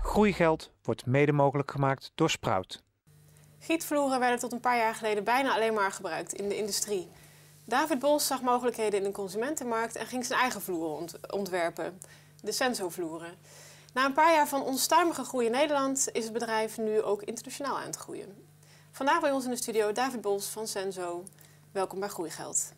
Groeigeld wordt mede mogelijk gemaakt door Sprout. Gietvloeren werden tot een paar jaar geleden bijna alleen maar gebruikt in de industrie. David Bols zag mogelijkheden in de consumentenmarkt en ging zijn eigen vloeren ontwerpen, de Senso-vloeren. Na een paar jaar van onstuimige groei in Nederland is het bedrijf nu ook internationaal aan het groeien. Vandaag bij ons in de studio David Bols van Senso. Welkom bij Groeigeld.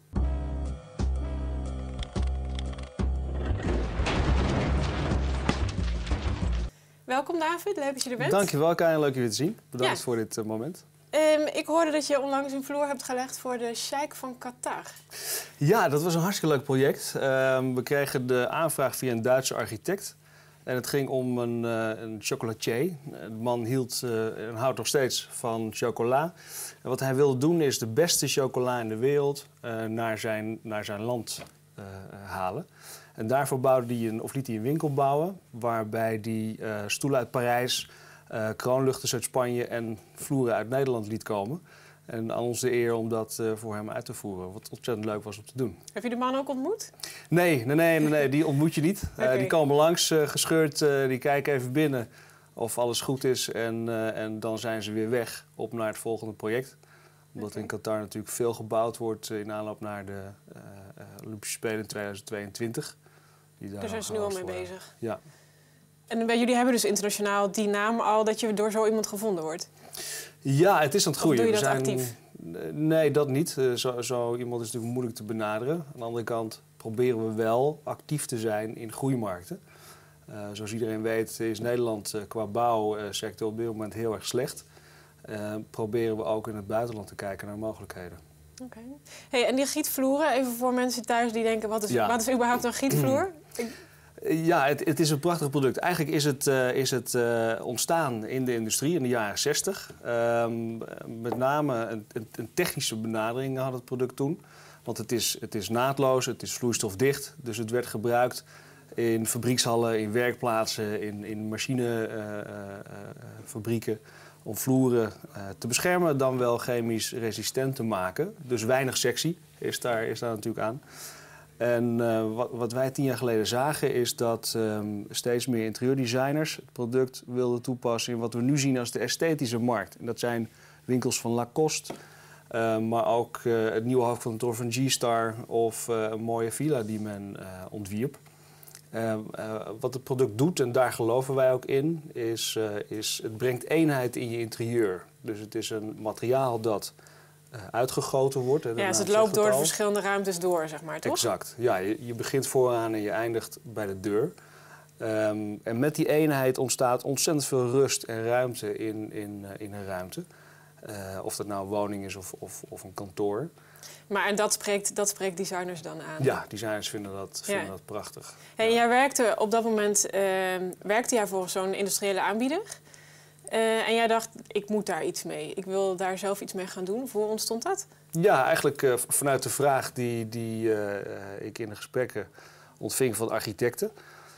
Welkom David, leuk dat je er bent. Dankjewel Karin, leuk je weer te zien. Bedankt voor dit moment. Ik hoorde dat je onlangs een vloer hebt gelegd voor de Sheikh van Qatar. Ja, dat was een hartstikke leuk project. We kregen de aanvraag via een Duitse architect. En het ging om een chocolatier. De man hield en houdt nog steeds van chocola. En wat hij wilde doen is de beste chocola in de wereld naar zijn land halen. En daarvoor liet hij een winkel bouwen waarbij hij stoelen uit Parijs, kroonluchters uit Spanje en vloeren uit Nederland liet komen. En aan ons de eer om dat voor hem uit te voeren, wat ontzettend leuk was om te doen. Heb je de man ook ontmoet? Nee, die ontmoet je niet. Okay. Die komen langs, gescheurd, die kijken even binnen of alles goed is en dan zijn ze weer weg op naar het volgende project. Omdat in Qatar natuurlijk veel gebouwd wordt in aanloop naar de Olympische Spelen in 2022. Daar zijn ze nu al mee bezig? Ja. En bij jullie hebben dus internationaal die naam al, dat je door zo iemand gevonden wordt? Ja, het is aan het groeien. Of doe je dat actief? Nee, dat niet. Zo iemand is natuurlijk moeilijk te benaderen. Aan de andere kant proberen we wel actief te zijn in groeimarkten. Zoals iedereen weet is Nederland qua bouwsector op dit moment heel erg slecht. Proberen we ook in het buitenland te kijken naar mogelijkheden. Oké. Hey, en die gietvloeren, even voor mensen thuis die denken, wat is überhaupt een gietvloer? Ja, het is een prachtig product. Eigenlijk is het ontstaan in de industrie in de jaren 60. Met name een technische benadering had het product toen. Want het is naadloos, het is vloeistofdicht. Dus het werd gebruikt in fabriekshallen, in werkplaatsen, in machinefabrieken. Om vloeren te beschermen, dan wel chemisch resistent te maken. Dus weinig sectie is daar natuurlijk aan. En wat wij 10 jaar geleden zagen is dat steeds meer interieurdesigners het product wilden toepassen in wat we nu zien als de esthetische markt. En dat zijn winkels van Lacoste, maar ook het nieuwe hoofdkantoor van G-Star of een mooie villa die men ontwierp. Wat het product doet, en daar geloven wij ook in, is het brengt eenheid in je interieur. Dus het is een materiaal dat uitgegoten wordt. Ja, dus het loopt door verschillende ruimtes door, zeg maar, toch? Exact. Ja, je begint vooraan en je eindigt bij de deur. En met die eenheid ontstaat ontzettend veel rust en ruimte in een ruimte. Of dat nou een woning is of een kantoor. Maar en dat spreekt designers dan aan? Ja, designers vinden dat prachtig. Hey, ja. Jij werkte op dat moment voor zo'n industriële aanbieder. En jij dacht, ik moet daar iets mee. Ik wil daar zelf iets mee gaan doen. Hoe ontstond dat? Ja, eigenlijk vanuit de vraag die ik in de gesprekken ontving van architecten.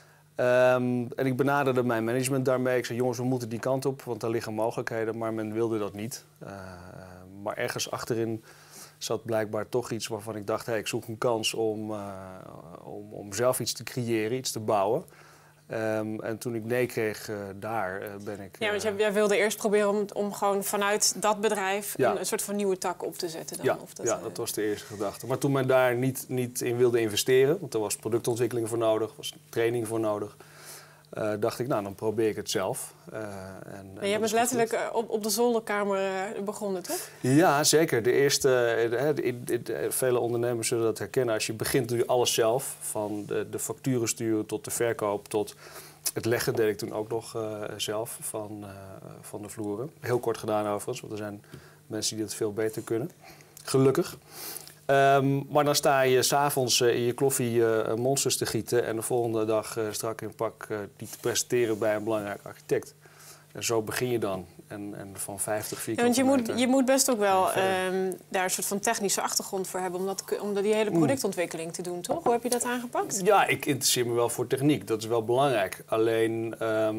En ik benaderde mijn management daarmee. Ik zei, jongens, we moeten die kant op, want daar liggen mogelijkheden. Maar men wilde dat niet. Maar ergens achterin zat blijkbaar toch iets waarvan ik dacht, hey, ik zoek een kans om zelf iets te creëren, iets te bouwen. En toen ik nee kreeg, ben ik... Ja, want jij wilde eerst proberen om gewoon vanuit dat bedrijf een soort van nieuwe tak op te zetten dan? Ja, dat was de eerste gedachte. Maar toen men daar niet in wilde investeren, want er was productontwikkeling voor nodig, er was training voor nodig, dacht ik, nou, dan probeer ik het zelf. En jij bent letterlijk op de zolderkamer begonnen, toch? Ja, zeker. De eerste, vele ondernemers zullen dat herkennen. Als je begint, doe je alles zelf. Van de facturen sturen tot de verkoop, tot het leggen deed ik toen ook nog zelf van de vloeren. Heel kort gedaan overigens, want er zijn mensen die dat veel beter kunnen. Gelukkig. Maar dan sta je 's avonds in je kloffie monsters te gieten en de volgende dag strak in pak die te presenteren bij een belangrijk architect. En zo begin je dan. En van 50 vierkante meter. Want je moet best ook wel daar een soort van technische achtergrond voor hebben om die hele productontwikkeling te doen, toch? Hoe heb je dat aangepakt? Ja, ik interesseer me wel voor techniek. Dat is wel belangrijk. Alleen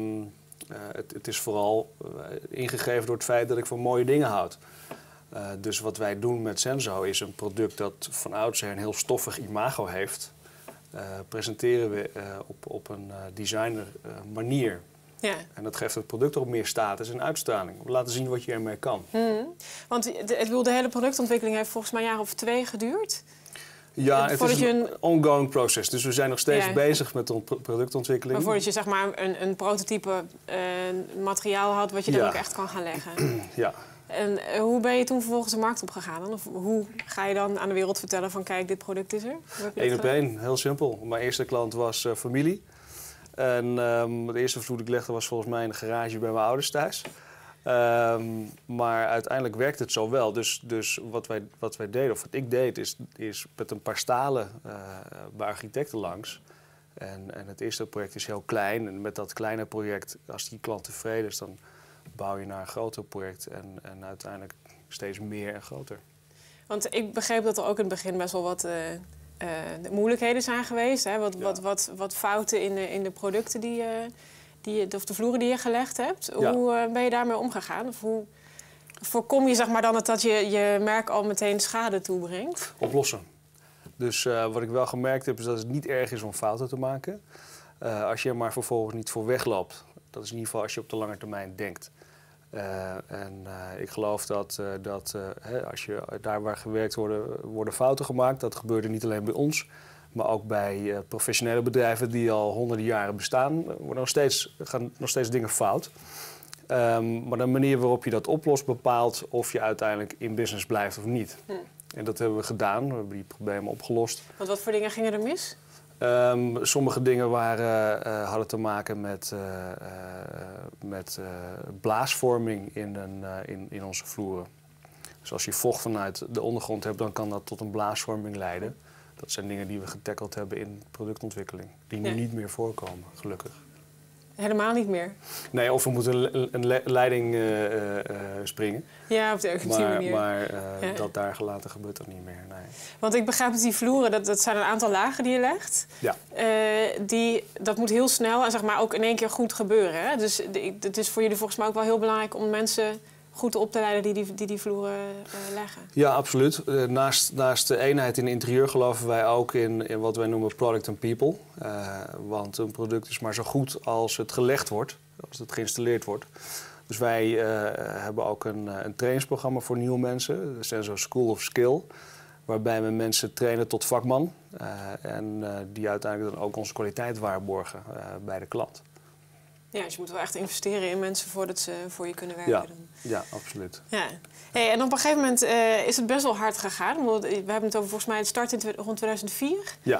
het is vooral ingegeven door het feit dat ik van mooie dingen houd. Dus wat wij doen met Senso is een product dat van oudsher een heel stoffig imago heeft. Presenteren we op een designer manier. Ja. En dat geeft het product ook meer status en uitstraling. Laten zien wat je ermee kan. Want de hele productontwikkeling heeft volgens mij een jaar of 2 geduurd. Ja, het is een een ongoing proces. Dus we zijn nog steeds bezig met de productontwikkeling. Maar voordat je zeg maar een prototype materiaal had wat je dan ook echt kan gaan leggen. Ja. En hoe ben je toen vervolgens de markt op gegaan? Of hoe ga je dan aan de wereld vertellen van kijk, dit product is er? Eén op één, heel simpel. Mijn eerste klant was familie. En de eerste vloer die ik legde was volgens mij in de garage bij mijn ouders thuis. Maar uiteindelijk werkte het zo wel. Dus wat wij deden, of wat ik deed, is met een paar stalen bij architecten langs. En het eerste project is heel klein. En met dat kleine project, als die klant tevreden is, dan bouw je naar een groter project. En uiteindelijk steeds meer en groter. Want ik begreep dat er ook in het begin best wel wat moeilijkheden zijn geweest. Hè? Wat fouten in de producten of de vloeren die je gelegd hebt. Ja. Hoe ben je daarmee omgegaan? Of hoe voorkom je zeg maar dan dat je merk al meteen schade toebrengt? Oplossen. Dus wat ik wel gemerkt heb is dat het niet erg is om fouten te maken. Als je er maar vervolgens niet voor wegloopt. Dat is in ieder geval als je op de lange termijn denkt. Ik geloof dat als je daar waar gewerkt worden fouten gemaakt. Dat gebeurde niet alleen bij ons, maar ook bij professionele bedrijven die al honderden jaren bestaan. Gaan nog steeds dingen fout. Maar de manier waarop je dat oplost bepaalt of je uiteindelijk in business blijft of niet. En dat hebben we gedaan. We hebben die problemen opgelost. Want wat voor dingen gingen er mis? Sommige dingen hadden te maken met blaasvorming in onze vloeren. Dus als je vocht vanuit de ondergrond hebt, dan kan dat tot een blaasvorming leiden. Dat zijn dingen die we getackeld hebben in productontwikkeling. Die nu niet meer voorkomen, gelukkig. Helemaal niet meer? Nee, of we moeten een leiding springen. Ja, op de manier. Maar dat daar gelaten gebeurt dat niet meer, nee. Want ik begrijp dat die vloeren, dat zijn een aantal lagen die je legt. Ja. Dat moet heel snel en zeg maar ook in één keer goed gebeuren. Hè? Dus het is voor jullie volgens mij ook wel heel belangrijk om mensen goed op te leiden die vloeren leggen. Ja, absoluut. Naast de eenheid in interieur geloven wij ook in wat wij noemen product and people. Want een product is maar zo goed als het gelegd wordt, als het geïnstalleerd wordt. Dus wij hebben ook een trainingsprogramma voor nieuwe mensen, de Senso School of Skill, waarbij we mensen trainen tot vakman en die uiteindelijk dan ook onze kwaliteit waarborgen bij de klant. Ja, dus je moet wel echt investeren in mensen voordat ze voor je kunnen werken. Ja, absoluut. Ja. Hey, en op een gegeven moment is het best wel hard gegaan. We hebben het over volgens mij het start rond 2004. Ja.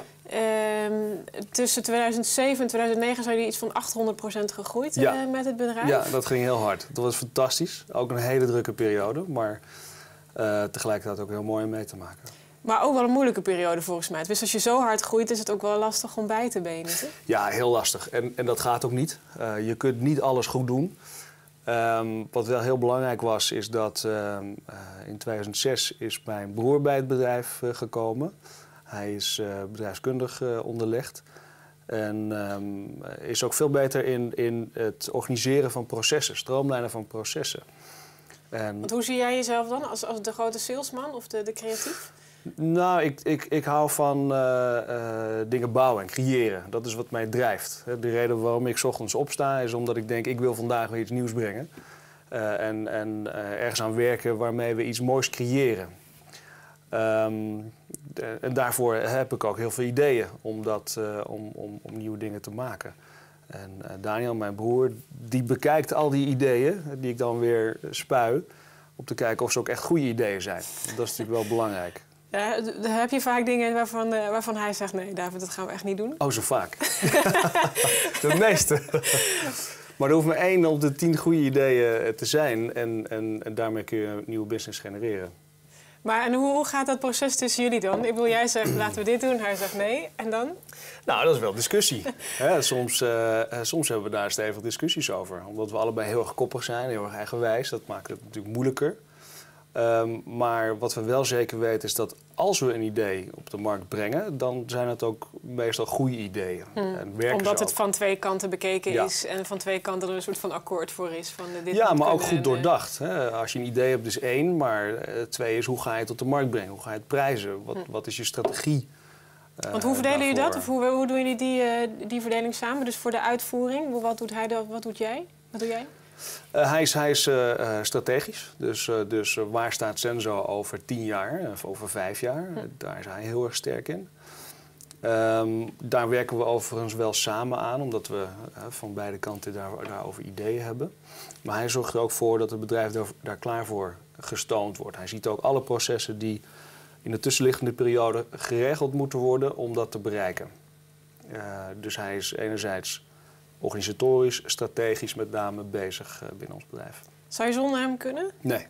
Tussen 2007 en 2009 zijn jullie iets van 800% gegroeid met het bedrijf. Ja, dat ging heel hard. Dat was fantastisch. Ook een hele drukke periode, maar tegelijkertijd ook heel mooi om mee te maken. Maar ook wel een moeilijke periode volgens mij. Dus als je zo hard groeit, is het ook wel lastig om bij te benen. Ja, heel lastig. En dat gaat ook niet. Je kunt niet alles goed doen. Wat wel heel belangrijk was, is dat in 2006 is mijn broer bij het bedrijf gekomen. Hij is bedrijfskundig onderlegd. En is ook veel beter in het organiseren van processen, stroomlijnen van processen. Want hoe zie jij jezelf dan? Als de grote salesman of de creatief? Nou, ik hou van dingen bouwen en creëren. Dat is wat mij drijft. De reden waarom ik 's ochtends opsta is omdat ik denk, ik wil vandaag weer iets nieuws brengen. En ergens aan werken waarmee we iets moois creëren. En daarvoor heb ik ook heel veel ideeën om nieuwe dingen te maken. En Daniel, mijn broer, die bekijkt al die ideeën die ik dan weer spui. Om te kijken of ze ook echt goede ideeën zijn. Dat is natuurlijk wel belangrijk. Ja, heb je vaak dingen waarvan hij zegt, nee David, dat gaan we echt niet doen? Oh, zo vaak. De meeste. Maar er hoeft maar 1 op de 10 goede ideeën te zijn. En daarmee kun je een nieuwe business genereren. Maar en hoe gaat dat proces tussen jullie dan? Ik bedoel, jij zegt, laten we dit doen. Hij zegt nee. En dan? Nou, dat is wel discussie. Soms hebben we daar stevig discussies over. Omdat we allebei heel erg koppig zijn, heel erg eigenwijs. Dat maakt het natuurlijk moeilijker. Maar wat we wel zeker weten is dat als we een idee op de markt brengen, dan zijn het ook meestal goede ideeën. En omdat het van 2 kanten bekeken is en van 2 kanten er een soort van akkoord voor is. Van dit ja, maar ook goed doordacht. Als je een idee hebt, dus 1, maar 2 is hoe ga je het op de markt brengen? Hoe ga je het prijzen? Wat is je strategie Want hoe verdelen jullie dat? Of hoe doen jullie die verdeling samen? Dus voor de uitvoering, wat doet hij, wat doe jij? Wat doe jij? Hij is strategisch. Dus waar staat Senso over 10 jaar of over 5 jaar? Daar is hij heel erg sterk in. Daar werken we overigens wel samen aan, omdat we van beide kanten daarover ideeën hebben. Maar hij zorgt er ook voor dat het bedrijf daar klaar voor gestoomd wordt. Hij ziet ook alle processen die in de tussenliggende periode geregeld moeten worden om dat te bereiken. Dus hij is enerzijds organisatorisch, strategisch met name bezig binnen ons bedrijf. Zou je zonder hem kunnen? Nee.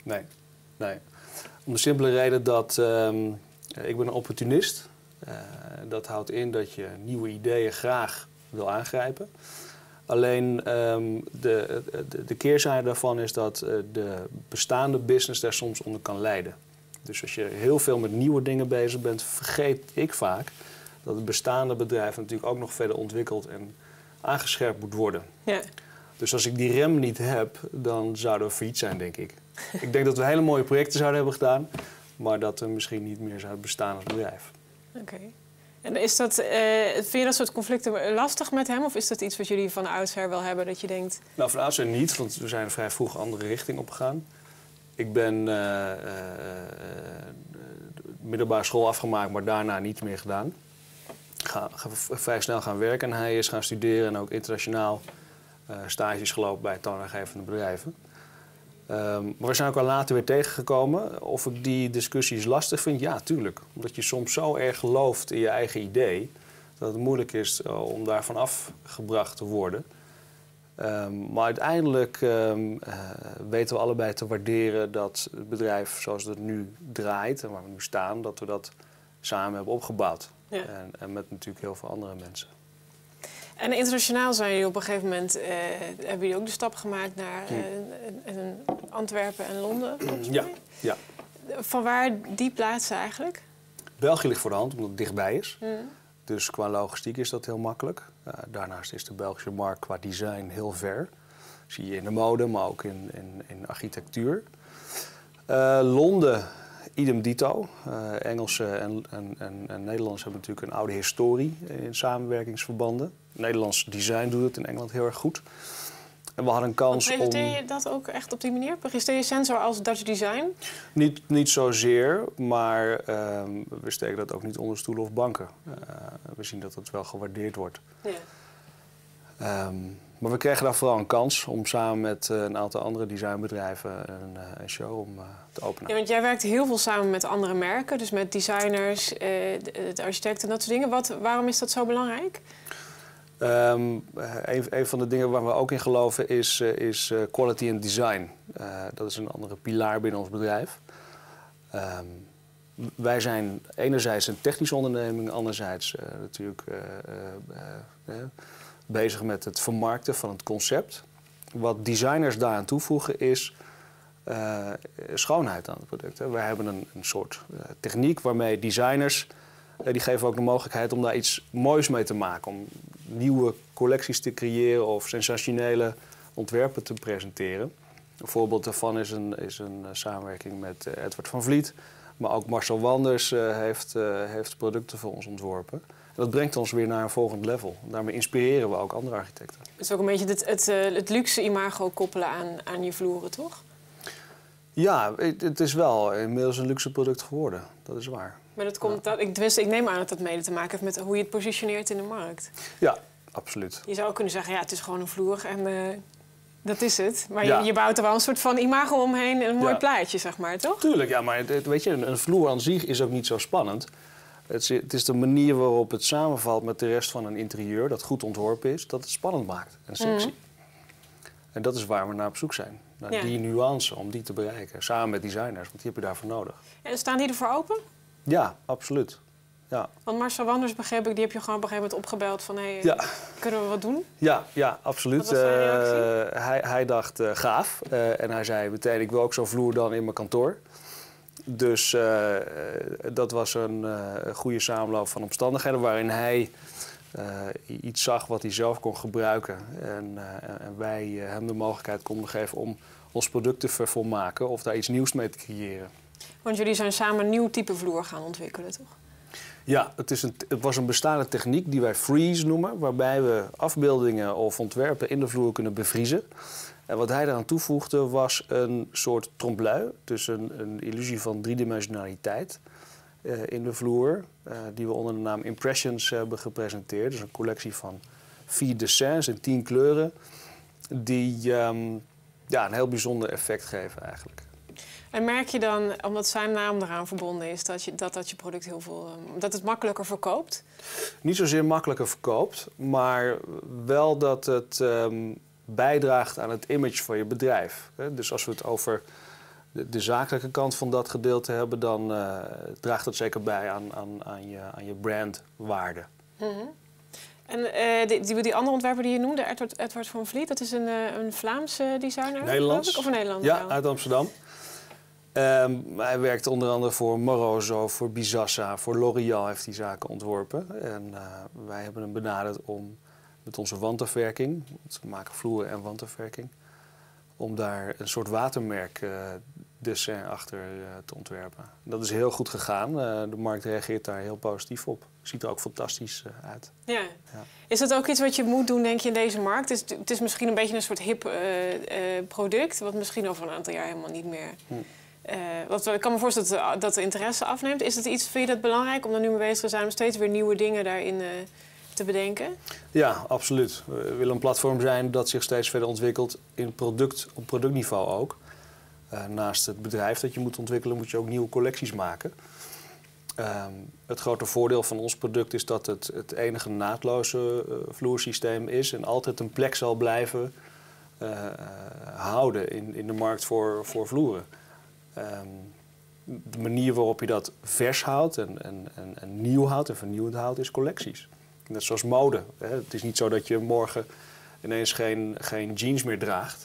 Om de simpele reden dat ik ben een opportunist. Dat houdt in dat je nieuwe ideeën graag wil aangrijpen. Alleen de keerzijde daarvan is dat de bestaande business daar soms onder kan lijden. Dus als je heel veel met nieuwe dingen bezig bent, vergeet ik vaak dat het bestaande bedrijf natuurlijk ook nog verder ontwikkeld en aangescherpt moet worden. Ja. Dus als ik die rem niet heb, dan zouden we failliet zijn, denk ik. Ik denk dat we hele mooie projecten zouden hebben gedaan, maar dat we misschien niet meer zouden bestaan als bedrijf. Oké. En is dat, vind je dat soort conflicten lastig met hem? Of is dat iets wat jullie van oudsher wel hebben, dat je denkt... Nou, van oudsher niet, want we zijn vrij vroeg een andere richting opgegaan. Ik ben middelbare school afgemaakt, maar daarna niets meer gedaan. Ga vrij snel gaan werken en hij is gaan studeren en ook internationaal stages gelopen bij toonaangevende bedrijven. Maar we zijn ook al later weer tegengekomen. Of ik die discussies lastig vind? Ja, tuurlijk. Omdat je soms zo erg gelooft in je eigen idee, dat het moeilijk is om daarvan afgebracht te worden. Maar uiteindelijk weten we allebei te waarderen dat het bedrijf zoals het nu draait en waar we nu staan, dat we dat samen hebben opgebouwd. Ja. En met natuurlijk heel veel andere mensen. En internationaal zijn jullie op een gegeven moment, hebben jullie ook de stap gemaakt naar Antwerpen en Londen? Ja. Vanwaar die plaatsen eigenlijk? België ligt voor de hand, omdat het dichtbij is. Dus qua logistiek is dat heel makkelijk. Daarnaast is de Belgische markt qua design heel ver. Zie je in de mode, maar ook in architectuur. Londen, idem dito. Engelsen en Nederlanders hebben natuurlijk een oude historie in samenwerkingsverbanden. Nederlands design doet het in Engeland heel erg goed. En we hadden een kans om... Presenteer je dat ook echt op die manier? Presenteer je Senso als Dutch design? Niet zozeer, maar we steken dat ook niet onder stoelen of banken. We zien dat het wel gewaardeerd wordt. Ja. Maar we kregen daar vooral een kans om samen met een aantal andere designbedrijven een show te openen. Ja, want jij werkt heel veel samen met andere merken, dus met designers, de architecten en dat soort dingen. Waarom is dat zo belangrijk? Een van de dingen waar we ook in geloven is quality and design. Dat is een andere pilaar binnen ons bedrijf. Wij zijn enerzijds een technische onderneming, anderzijds natuurlijk bezig met het vermarkten van het concept. Wat designers daaraan toevoegen is schoonheid aan het product. Hè. Wij hebben een soort techniek waarmee designers, die geven ook de mogelijkheid om daar iets moois mee te maken. Om nieuwe collecties te creëren of sensationele ontwerpen te presenteren. Een voorbeeld daarvan is een samenwerking met Edward van Vliet. Maar ook Marcel Wanders heeft producten voor ons ontworpen. En dat brengt ons weer naar een volgend level. Daarmee inspireren we ook andere architecten. Het is ook een beetje het luxe imago koppelen aan je vloeren, toch? Ja, het is wel inmiddels een luxe product geworden. Dat is waar. Maar dat komt, ik neem aan dat dat mede te maken heeft met hoe je het positioneert in de markt. Ja, absoluut. Je zou ook kunnen zeggen, ja, het is gewoon een vloer en dat is het. Maar Ja. je bouwt er wel een soort van imago omheen en een mooi plaatje, zeg maar, toch? Tuurlijk, ja, maar weet je, een vloer aan zich is ook niet zo spannend. Het is de manier waarop het samenvalt met de rest van een interieur, dat goed ontworpen is, dat het spannend maakt en sexy. En dat is waar we naar op zoek zijn. Naar die nuance, om die te bereiken. Samen met designers, want die heb je daarvoor nodig. En staan die ervoor open? Ja, absoluut. Ja. Want Marcel Wanders, begreep ik, die heb je gewoon op een gegeven moment opgebeld van... kunnen we wat doen? Ja, absoluut. Wat was zijn reactie? Hij dacht gaaf. En hij zei meteen, ik wil ook zo'n vloer dan in mijn kantoor. Dus dat was een goede samenloop van omstandigheden waarin hij iets zag wat hij zelf kon gebruiken. En wij hem de mogelijkheid konden geven om ons product te vervolmaken of daar iets nieuws mee te creëren. Want jullie zijn samen een nieuw type vloer gaan ontwikkelen, toch? Ja, het was een bestaande techniek die wij freeze noemen, waarbij we afbeeldingen of ontwerpen in de vloer kunnen bevriezen. En wat hij eraan toevoegde was een soort trompe-l'œil, dus een illusie van driedimensionaliteit in de vloer, die we onder de naam Impressions hebben gepresenteerd. Dus een collectie van 4 dessins in 10 kleuren, die een heel bijzonder effect geven eigenlijk. En merk je dan, omdat zijn naam eraan verbonden is, dat je product dat het makkelijker verkoopt? Niet zozeer makkelijker verkoopt, maar wel dat het bijdraagt aan het image van je bedrijf. Dus als we het over de zakelijke kant van dat gedeelte hebben, dan draagt dat zeker bij aan je brandwaarde. Mm-hmm. En die andere ontwerper die je noemde, Edward van Vliet, dat is een Vlaamse designer? Nederlands. Of een Nederlander? Ja, uit Amsterdam. Hij werkt onder andere voor Moroso, voor Bizassa, voor L'Oréal heeft hij zaken ontworpen. En wij hebben hem benaderd om met onze wandafwerking, we maken vloeren en wandafwerking, om daar een soort watermerk dessin achter te ontwerpen. Dat is heel goed gegaan. De markt reageert daar heel positief op. Ziet er ook fantastisch uit. Ja. Is dat ook iets wat je moet doen, denk je, in deze markt? Het is misschien een beetje een soort hip product, wat misschien over een aantal jaar helemaal niet meer... ik kan me voorstellen dat de interesse afneemt. Is het iets, vind je dat belangrijk om er nu mee bezig te zijn om steeds weer nieuwe dingen daarin te bedenken? Ja, absoluut. We willen een platform zijn dat zich steeds verder ontwikkelt op productniveau ook. Naast het bedrijf dat je moet ontwikkelen, moet je ook nieuwe collecties maken. Het grote voordeel van ons product is dat het enige naadloze vloersysteem is en altijd een plek zal blijven houden in de markt voor vloeren. De manier waarop je dat vers houdt en nieuw houdt en vernieuwend houdt is collecties. Net zoals mode. Het is niet zo dat je morgen ineens geen jeans meer draagt.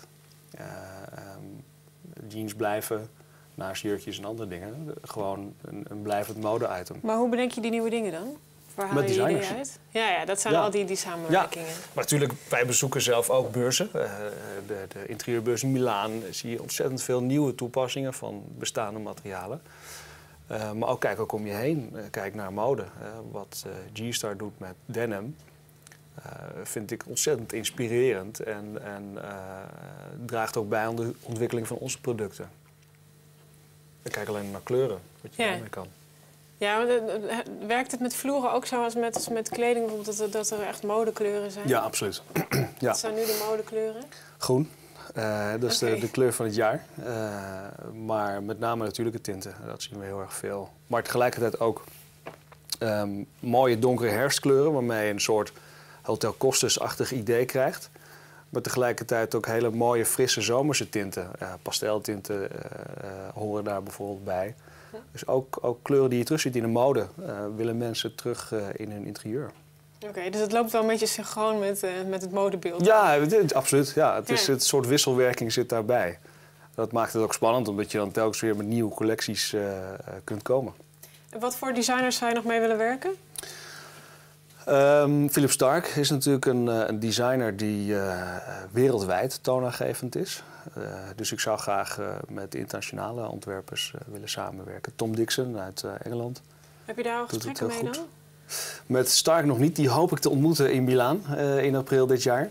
Jeans blijven, naast jurkjes en andere dingen, gewoon een blijvend mode-item. Maar hoe bedenk je die nieuwe dingen dan? Waar haal je die ideeën uit? Ja, dat zijn al die samenwerkingen. Ja, maar natuurlijk, wij bezoeken zelf ook beurzen. De interieurbeurs in Milaan zie je ontzettend veel nieuwe toepassingen van bestaande materialen. Maar ook kijk ook om je heen. Kijk naar mode. Wat G-Star doet met denim vind ik ontzettend inspirerend en draagt ook bij aan de ontwikkeling van onze producten. Ik kijk alleen naar kleuren, wat je daarmee kan. Ja, maar werkt het met vloeren ook zo als met kleding, bijvoorbeeld dat er echt modekleuren zijn? Ja, absoluut. Ja. Wat zijn nu de modekleuren? Groen. Dat is de kleur van het jaar. Maar met name natuurlijke tinten, dat zien we heel erg veel. Maar tegelijkertijd ook mooie donkere herfstkleuren, waarmee je een soort Hotel Costes-achtig idee krijgt. Maar tegelijkertijd ook hele mooie, frisse zomerse tinten. Pasteltinten horen daar bijvoorbeeld bij. Dus ook kleuren die je terugziet in de mode willen mensen terug in hun interieur. Oké, dus het loopt wel een beetje synchroon met het modebeeld. Ja, absoluut. Ja, het soort wisselwerking zit daarbij. Dat maakt het ook spannend, omdat je dan telkens weer met nieuwe collecties kunt komen. En wat voor designers zou je nog mee willen werken? Philip Stark is natuurlijk een designer die wereldwijd toonaangevend is. Dus ik zou graag met internationale ontwerpers willen samenwerken. Tom Dixon uit Engeland. Heb je daar al gesprekken mee dan? Met Stark nog niet. Die hoop ik te ontmoeten in Milaan in april dit jaar.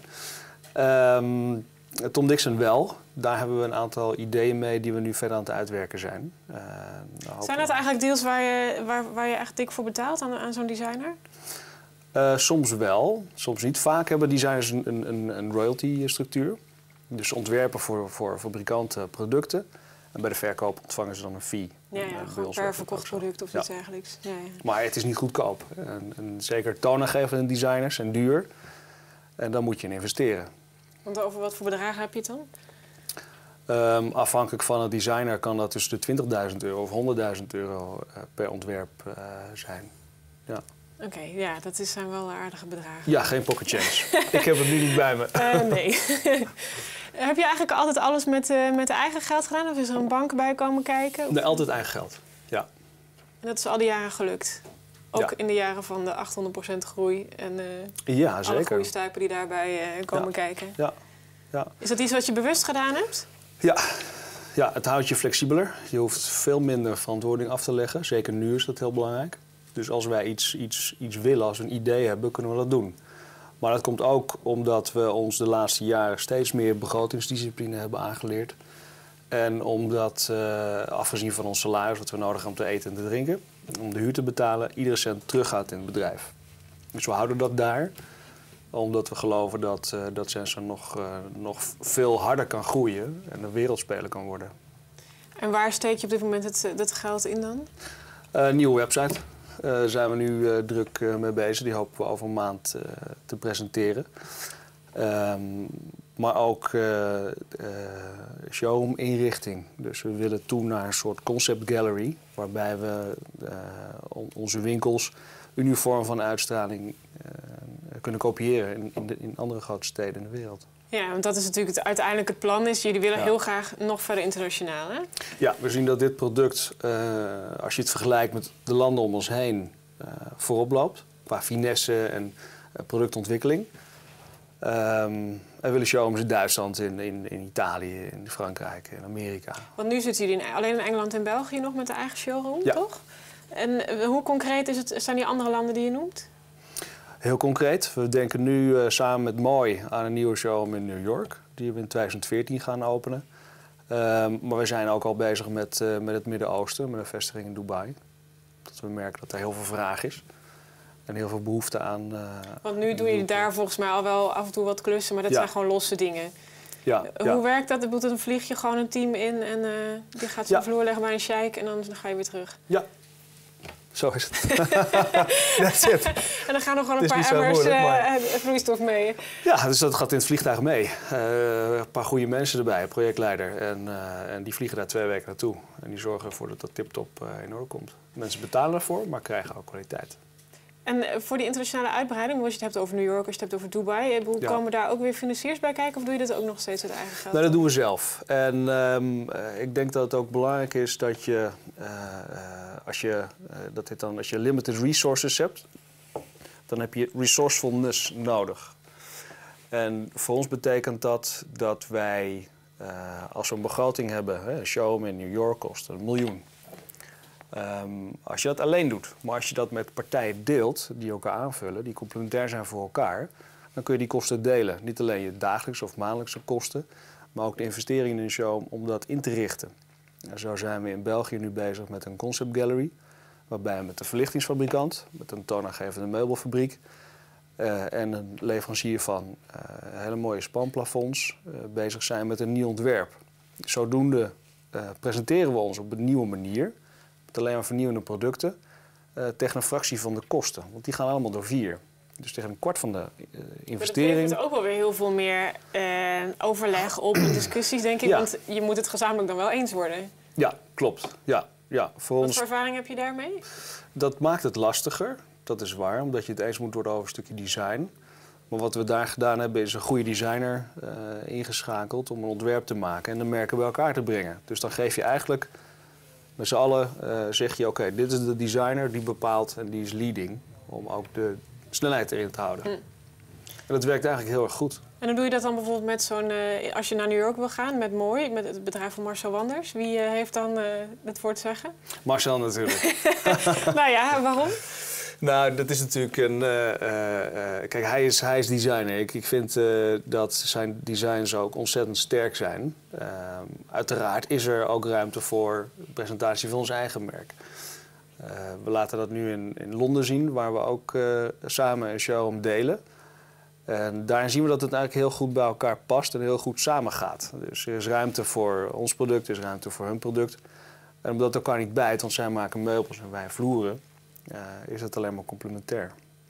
Tom Dixon wel. Daar hebben we een aantal ideeën mee die we nu verder aan het uitwerken zijn. Zijn dat eigenlijk deals waar je echt dik voor betaalt aan zo'n designer? Soms wel, soms niet. Vaak hebben designers een royalty-structuur. Dus ontwerpen voor fabrikanten producten. En bij de verkoop ontvangen ze dan een fee. Ja, gewoon per verkocht product of iets dergelijks. Ja. Maar het is niet goedkoop. En zeker toonaangevende designers zijn duur. En dan moet je in investeren. Want over wat voor bedragen heb je het dan? Afhankelijk van het designer kan dat tussen de €20.000 of €100.000 per ontwerp zijn. Ja. Oké, ja, dat zijn wel aardige bedragen. Ja, geen pocket change. Ik heb het nu niet bij me. Nee. Heb je eigenlijk altijd alles met eigen geld gedaan? Of is er een bank bij komen kijken? Of? Nee, altijd eigen geld, ja. En dat is al die jaren gelukt? Ook in de jaren van de 800% groei en ja, zeker. Alle groeistuipen die daarbij komen kijken? Ja. Is dat iets wat je bewust gedaan hebt? Ja, het houdt je flexibeler. Je hoeft veel minder verantwoording af te leggen. Zeker nu is dat heel belangrijk. Dus als wij iets willen, als we een idee hebben, kunnen we dat doen. Maar dat komt ook omdat we ons de laatste jaren steeds meer begrotingsdiscipline hebben aangeleerd. En omdat, afgezien van ons salaris, wat we nodig hebben om te eten en te drinken, om de huur te betalen, iedere cent teruggaat in het bedrijf. Dus we houden dat daar, omdat we geloven dat Sensor nog veel harder kan groeien en een wereldspeler kan worden. En waar steek je op dit moment het geld in dan? Nieuwe website. Daar zijn we nu druk mee bezig. Die hopen we over een maand te presenteren. Maar ook showroom-inrichting. Dus we willen toe naar een soort concept gallery, waarbij we onze winkels uniform van uitstraling kunnen kopiëren in andere grote steden in de wereld. Ja, want dat is natuurlijk uiteindelijk het plan is. Jullie willen heel graag nog verder internationaal, hè? Ja, we zien dat dit product, als je het vergelijkt met de landen om ons heen, voorop loopt. Qua finesse en productontwikkeling. We willen showrooms in Duitsland, in Italië, in Frankrijk, in Amerika. Want nu zitten jullie alleen in Engeland en België nog met de eigen showroom, toch? En hoe concreet zijn die andere landen die je noemt? Heel concreet. We denken nu samen met Mooi aan een nieuwe showroom in New York. Die we in 2014 gaan openen. Maar we zijn ook al bezig met het Midden-Oosten, met een vestiging in Dubai. Dat we merken dat er heel veel vraag is. En heel veel behoefte aan... Want nu doen jullie daar volgens mij al wel af en toe wat klussen, maar dat zijn gewoon losse dingen. Ja, Hoe werkt dat? Dan vlieg je gewoon een team in en die gaat zijn vloer leggen bij een sheik en dan ga je weer terug. Ja, zo is het. That's it. En dan gaan er gewoon een paar emmers vloeistof mee. Ja, dus dat gaat in het vliegtuig mee. Een paar goede mensen erbij, een projectleider. En die vliegen daar 2 weken naartoe. En die zorgen ervoor dat dat tip-top in orde komt. Mensen betalen ervoor, maar krijgen ook kwaliteit. En voor die internationale uitbreiding, als je het hebt over New York, als je het hebt over Dubai, komen daar ook weer financiers bij kijken of doe je dat ook nog steeds uit eigen geld? Nee, dat doen we zelf. En ik denk dat het ook belangrijk is dat je, als je limited resources hebt, dan heb je resourcefulness nodig. En voor ons betekent dat wij, als we een begroting hebben, een showroom in New York kost $1 miljoen. Als je dat alleen doet, maar als je dat met partijen deelt die elkaar aanvullen, die complementair zijn voor elkaar, dan kun je die kosten delen. Niet alleen je dagelijkse of maandelijkse kosten, maar ook de investeringen in een showroom om dat in te richten. En zo zijn we in België nu bezig met een concept gallery, waarbij we met een verlichtingsfabrikant, met een toonaangevende meubelfabriek en een leverancier van hele mooie spanplafonds bezig zijn met een nieuw ontwerp. Zodoende presenteren we ons op een nieuwe manier. Alleen maar vernieuwende producten tegen een fractie van de kosten. Want die gaan allemaal door 4. Dus tegen een kwart van de investering. Dat levert ook wel weer heel veel meer overleg op en discussies, denk ik. Ja. Want je moet het gezamenlijk dan wel eens worden. Ja, klopt. Ja, Wat voor ervaring heb je daarmee? Dat maakt het lastiger, dat is waar. Omdat je het eens moet worden over een stukje design. Maar wat we daar gedaan hebben is een goede designer ingeschakeld om een ontwerp te maken. En de merken bij elkaar te brengen. Dus dan geef je eigenlijk... Met z'n allen zeg je, oké, dit is de designer die bepaalt en die is leading. Om ook de snelheid erin te houden. En dat werkt eigenlijk heel erg goed. En hoe doe je dat dan bijvoorbeeld met zo'n... als je naar New York wil gaan, met Mooi, met het bedrijf van Marcel Wanders. Wie heeft dan het woord te zeggen? Marcel natuurlijk. Nou ja, waarom? Nou, dat is natuurlijk een... kijk, hij is designer. Ik vind dat zijn designs ook ontzettend sterk zijn. Uiteraard is er ook ruimte voor presentatie van ons eigen merk. We laten dat nu in Londen zien, waar we ook samen een showroom delen. En daarin zien we dat het eigenlijk heel goed bij elkaar past en heel goed samengaat. Dus er is ruimte voor ons product, er is ruimte voor hun product. En omdat het elkaar niet bijt, want zij maken meubels en wij vloeren... is het alleen maar complementair.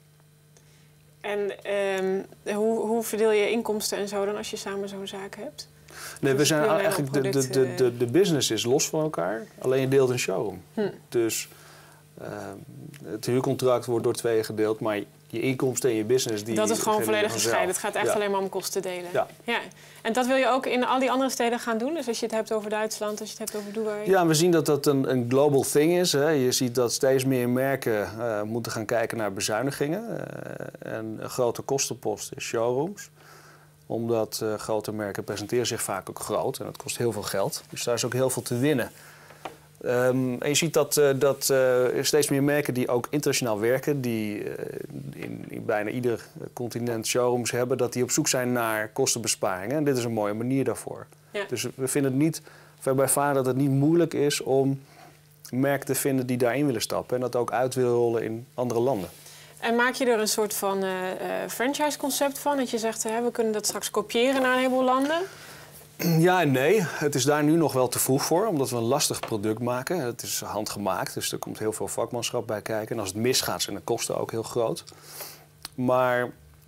En hoe verdeel je inkomsten en zo dan als je samen zo'n zaak hebt? Nee, we zijn eigenlijk de business is los van elkaar, alleen je deelt een showroom. Dus het huurcontract wordt door 2 gedeeld, maar je inkomsten en je business... Dat is gewoon volledig gescheiden. Het gaat echt alleen maar om kosten delen. Ja. En dat wil je ook in al die andere steden gaan doen? Dus als je het hebt over Duitsland, als je het hebt over Dubai? Ja, we zien dat dat een global thing is. Hè. Je ziet dat steeds meer merken moeten gaan kijken naar bezuinigingen. En een grote kostenpost is showrooms. Omdat grote merken presenteren zich vaak ook groot. En dat kost heel veel geld. Dus daar is ook heel veel te winnen. En je ziet dat er steeds meer merken die ook internationaal werken, die in bijna ieder continent showrooms hebben, dat die op zoek zijn naar kostenbesparingen. En dit is een mooie manier daarvoor. Ja. Dus we vinden het niet, wij ervaren dat het niet moeilijk is om merken te vinden die daarin willen stappen en dat ook uit willen rollen in andere landen. En maak je er een soort van franchise-concept van? Dat je zegt, we kunnen dat straks kopiëren naar een heleboel landen? Ja en nee. Het is daar nu nog wel te vroeg voor, omdat we een lastig product maken. Het is handgemaakt, dus er komt heel veel vakmanschap bij kijken. En als het misgaat zijn de kosten ook heel groot. Maar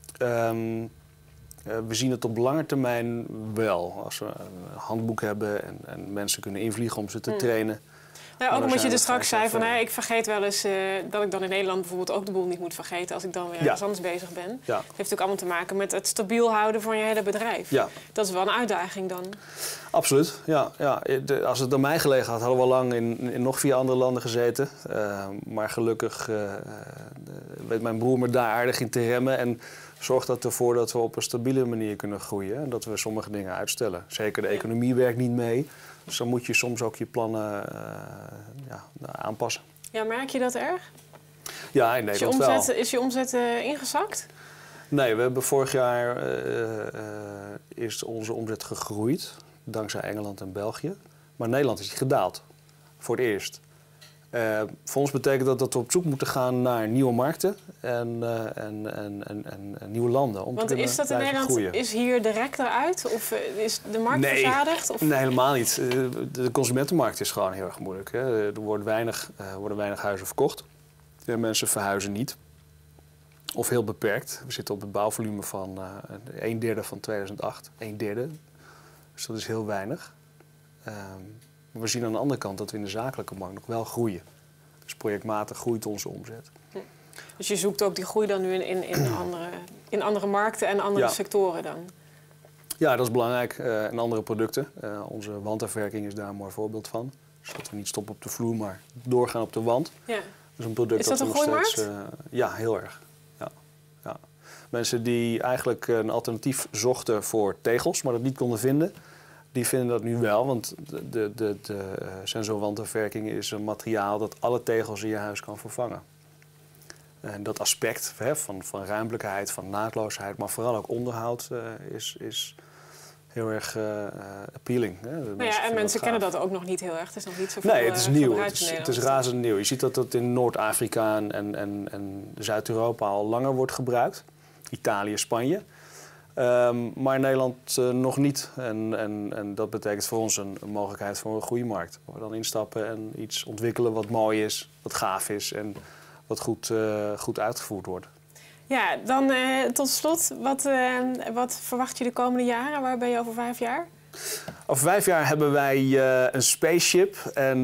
we zien het op lange termijn wel. Als we een handboek hebben en mensen kunnen invliegen om ze te trainen. Ja, ook omdat je dus straks zei van, ik vergeet wel eens dat ik dan in Nederland bijvoorbeeld ook de boel niet moet vergeten als ik dan weer ergens anders bezig ben. Ja. Dat heeft natuurlijk allemaal te maken met het stabiel houden van je hele bedrijf. Ja. Dat is wel een uitdaging dan. Absoluut, ja. Als het aan mij gelegen had, hadden we al lang in nog 4 andere landen gezeten. Maar gelukkig weet mijn broer me daar aardig in te remmen en zorgt dat ervoor dat we op een stabiele manier kunnen groeien en dat we sommige dingen uitstellen. Zeker de economie werkt niet mee. Dus dan moet je soms ook je plannen aanpassen. Ja, merk je dat erg? Ja, in Nederland wel. Is je omzet ingezakt? Nee, we hebben vorig jaar is onze omzet gegroeid. Dankzij Engeland en België. Maar Nederland is die gedaald. Voor het eerst. Voor ons betekent dat we op zoek moeten gaan naar nieuwe markten en nieuwe landen. Want is dat in Nederland, groeien. Is hier direct eruit? Of is de markt verzadigd? Of? Nee, helemaal niet. De consumentenmarkt is gewoon heel erg moeilijk. Hè. Er worden weinig huizen verkocht. Mensen verhuizen niet. Of heel beperkt. We zitten op het bouwvolume van 1/3 van 2008. 1/3. Dus dat is heel weinig. We zien aan de andere kant dat we in de zakelijke markt nog wel groeien. Dus projectmatig groeit onze omzet. Dus je zoekt ook die groei dan nu in andere markten en andere sectoren dan? Ja, dat is belangrijk. En andere producten. Onze wandafwerking is daar een mooi voorbeeld van. Dus dat we niet stoppen op de vloer, maar doorgaan op de wand. Ja. Dat is een product is dat een groeimarkt? Ja, heel erg. Ja. Mensen die eigenlijk een alternatief zochten voor tegels, maar dat niet konden vinden, die vinden dat nu wel, want de sensorwandafwerking is een materiaal dat alle tegels in je huis kan vervangen. En dat aspect van ruimtelijkheid, van naadloosheid, maar vooral ook onderhoud is heel erg appealing. En mensen kennen dat ook nog niet heel erg. Het is nog niet zoveel. Nee, het is nieuw. Het is razend nieuw. Je ziet dat het in Noord-Afrika en Zuid-Europa al langer wordt gebruikt. Italië, Spanje. Maar in Nederland nog niet. En dat betekent voor ons een mogelijkheid voor een groeimarkt. Waar we dan instappen en iets ontwikkelen wat mooi is, wat gaaf is en wat goed uitgevoerd wordt. Ja, dan tot slot. Wat verwacht je de komende jaren? Waar ben je over 5 jaar? Over 5 jaar hebben wij een spaceship. En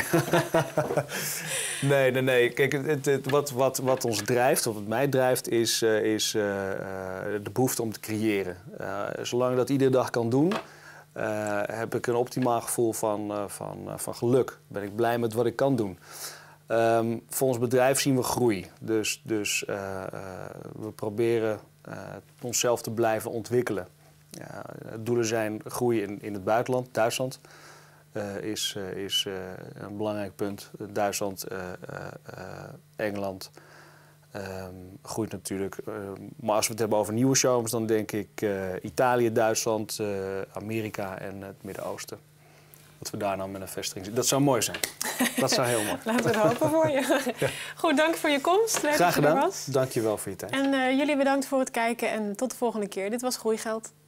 nee. Kijk, wat ons drijft, of wat mij drijft, is de behoefte om te creëren. Zolang dat iedere dag kan doen, heb ik een optimaal gevoel van geluk. Ben ik blij met wat ik kan doen. Voor ons bedrijf zien we groei. Dus we proberen onszelf te blijven ontwikkelen. Doelen zijn groei in het buitenland. Duitsland is een belangrijk punt. Duitsland, Engeland groeit natuurlijk. Maar als we het hebben over nieuwe showrooms, dan denk ik Italië, Duitsland, Amerika en het Midden-Oosten. Dat we daar nou met een vestiging zitten. Dat zou mooi zijn. Dat zou heel mooi. Laten we het hopen voor je. Ja. Goed, dank voor je komst. Leuk Graag gedaan. Dat je er was. Dank je wel voor je tijd. En jullie bedankt voor het kijken en tot de volgende keer. Dit was Groeigeld.